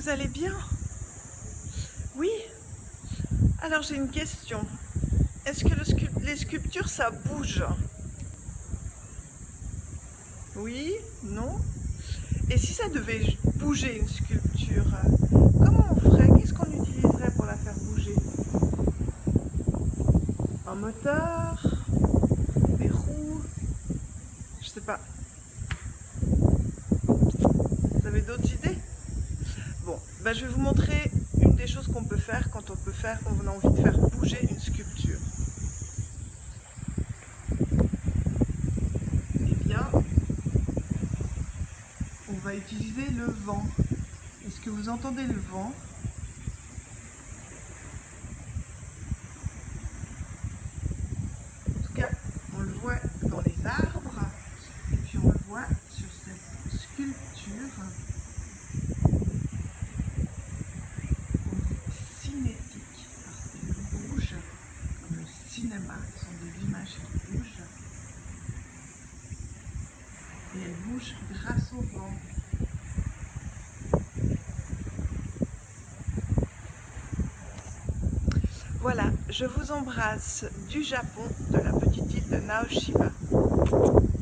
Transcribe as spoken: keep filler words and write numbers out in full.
vous allez bien? Oui? Alors j'ai une question. Est-ce que le sculp les sculptures, ça bouge? Oui? Non? Et si ça devait bouger une sculpture, comment on ferait? Qu'est-ce qu'on utiliserait pour la faire bouger? Un moteur? Des roues? Je sais pas. Vous avez d'autres idées? Bon, ben je vais vous montrer une des choses qu'on peut faire quand on peut faire, on a envie de faire bouger une sculpture. Eh bien, on va utiliser le vent. Est-ce que vous entendez le vent? En tout cas, on le voit dans les arbres, et puis on le voit sur cette sculpture. Cinétique, parce qu'elle bouge, comme le cinéma, ce sont des images qui bougent. Et elle bouge grâce au vent. Voilà, je vous embrasse du Japon, de la petite île de Naoshima.